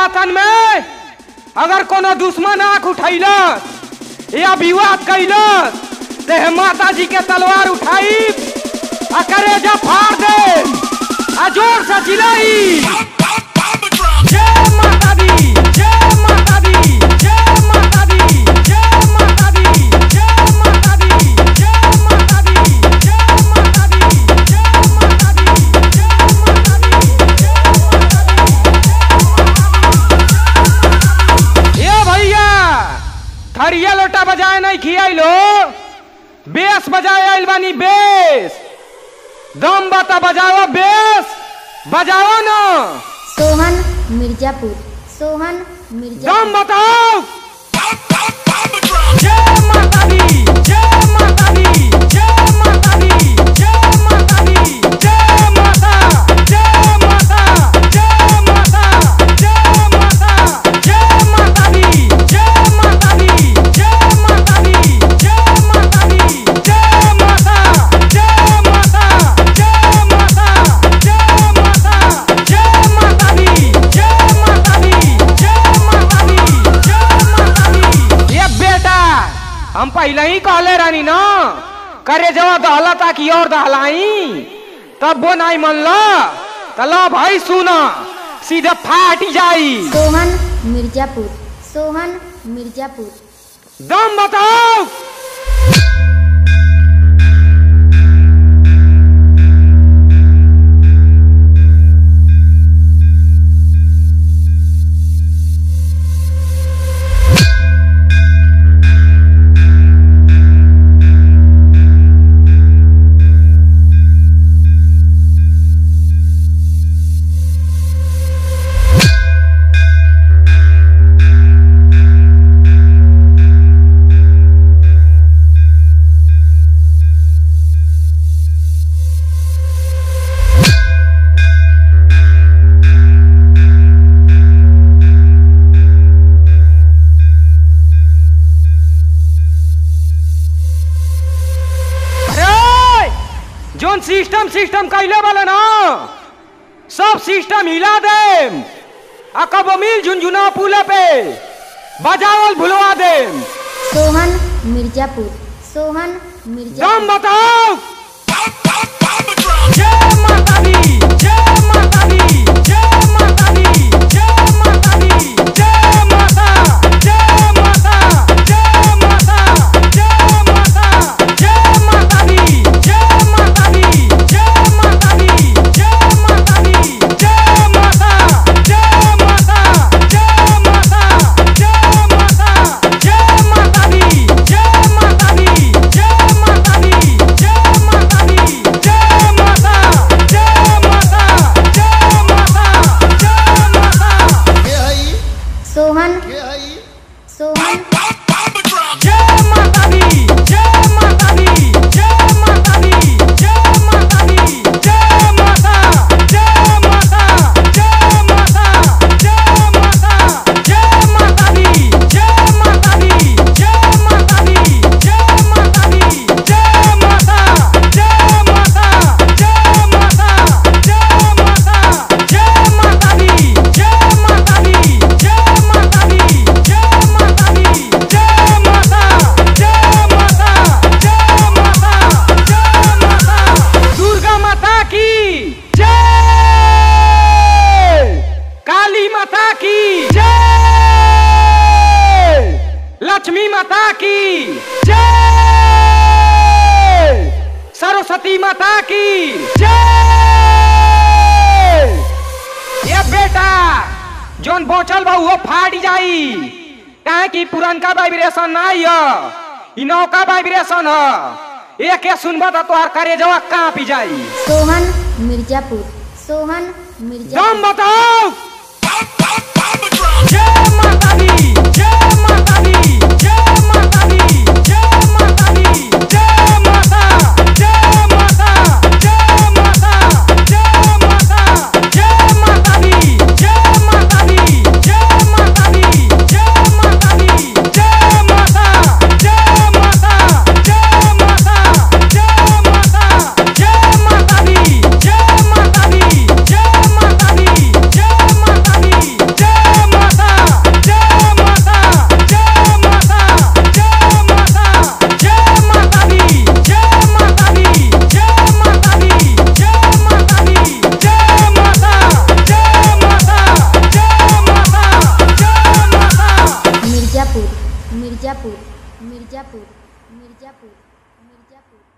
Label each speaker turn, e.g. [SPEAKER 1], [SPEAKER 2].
[SPEAKER 1] नवरातन में अगर कोनो दुश्मन आंख उठैलस या विवाद कैलस ते माता जी के तलवार उठाई आ करेजा फाड़ दे आ जोर से चिल्लाई जय माता दी, जय माता दी, जय माता दी, जय माता दी, जय माता दी, जय माता दी, जय माता दी, जय माता दी, ये भैया थरिया लोटा बजाए नहीं खियाइलो, बेस बजाए आइल बानी बेस, दम बता बजाओ बेस बजाओ ना।
[SPEAKER 2] सोहन मिर्जापुर, सोहन मिर्जापुर।
[SPEAKER 1] दम बताओ। जय माता दी, जय माता दी, जय माता दी, जय माता दी, जय माता, जय माता, जय माता, जय माता, जय माता दी, जय माता दी, जय माता दी, जय माता दी, जय माता, जय माता, जय माता, जय माता, जय माता दी, जय माता दी, जय माता दी, जय माता दी। ये बेटा हम पहले ही कहले रानी ना करे जवा दहला ताकि और दहलाई तब वो नहीं मन लो तला भाई सुना सीधे फाट जाई।
[SPEAKER 2] सोहन मिर्जापुर, सोहन मिर्जापुर।
[SPEAKER 1] दम बताओ। जोन सिस्टम सिस्टम कैले वाला ना सब सिस्टम हिला दे आ कबो मिल झुनझुना पुले पे बजावल भुलवा दे।
[SPEAKER 2] सोहन मिर्जापुर, सोहन मिर्जापुर।
[SPEAKER 1] दम बताओ। जय माता दी, जय माता दी, जय माता दी, जय माता दी, जय माता, जय माता, जय माता, जय माता, जय माता दी, जय माता दी, जय माता दी, जय माता दी, जय माता, जय माता, जय माता, जय माता, जय माता दी, जय माता दी, जय माता दी, जय माता दी, जय माता, जय माता, जय माता, जय माता।
[SPEAKER 2] सोहन सोहन।
[SPEAKER 1] जय माता दी, जय माता दी, जय माता दी, जय माता दी, जय माता, जय माता, जय माता, जय माता, जय माता दी, जय माता दी, जय माता दी, जय माता दी, जय माता, जय माता, जय माता, जय माता, जय माता दी, जय माता दी, जय माता दी, जय माता दी, जय माता, जय माता, जय माता, जय माता। दुर्गा माता की जय, काली माता की जय, लक्ष्मी माता की जय, सरस्वती माता की जय। ये बेटा जोन बोचल बा वो फाट जाई काहे कि पुरनका वाइब्रेशन नहीं है इ नौका वाइब्रेशन है एक सुनबा तो तोहार करेजवा कांप जाई।
[SPEAKER 2] सोहन मिर्जापुर, सोहन मिर्जापुर।
[SPEAKER 1] दम बताओ। जय माता दी, जय माता दी, जय माता दी, जय माता दी, जय माता, जय माता, जय माता, जय माता, जय माता दी, जय माता दी, जय माता दी, जय माता दी, जय माता, जय माता, जय माता, जय माता, जय माता दी, जय माता दी, जय माता दी, जय माता दी,
[SPEAKER 2] मिर्जापुर मिर्जापुर मिर्जापुर